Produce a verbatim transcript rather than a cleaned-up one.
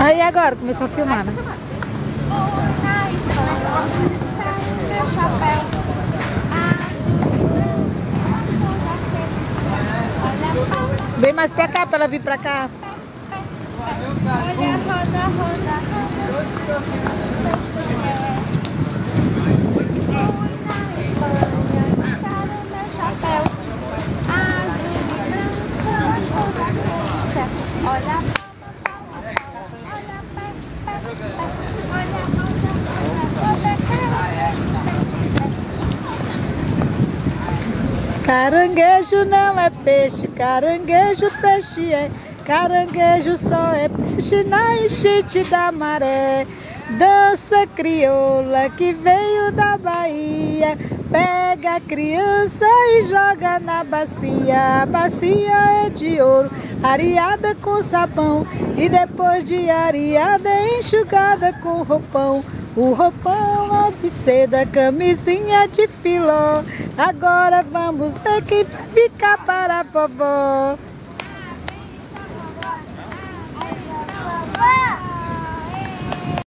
Aí agora, começou a filmar, né? Vem mais pra cá, pra ela vir pra cá. Olha, roda, roda, Caranguejo não é peixe, caranguejo peixe é. Caranguejo só é peixe na enchente da maré. Dança crioula que veio da Bahia, pega a criança e joga na bacia. A bacia é de ouro, areada com sabão, e depois de areada é enxugada com roupão. O roupão é de seda, camisinha de filó. Agora vamos ver quem vai ficar para a vovó.